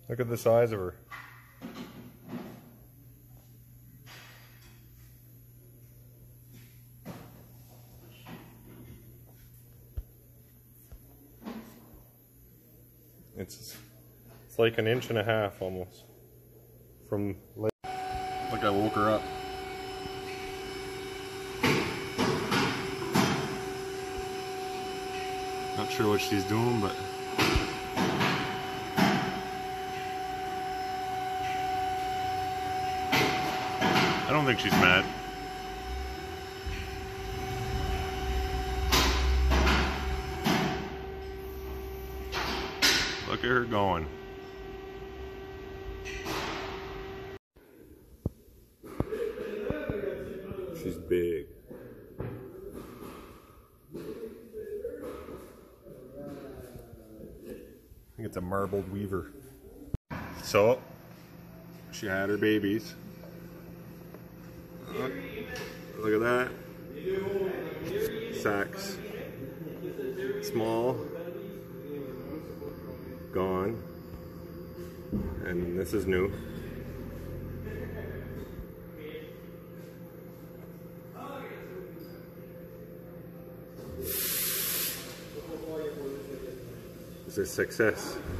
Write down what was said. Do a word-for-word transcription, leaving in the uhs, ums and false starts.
Look at the size of her. It's it's like an inch and a half almost from leg. Like I woke her up. Not sure what she's doing, but I don't think she's mad. Look at her going. She's big. I think it's a marbled weaver. So, she had her babies. Look, look at that. Sacks. Small. Gone. And this is new. This is success.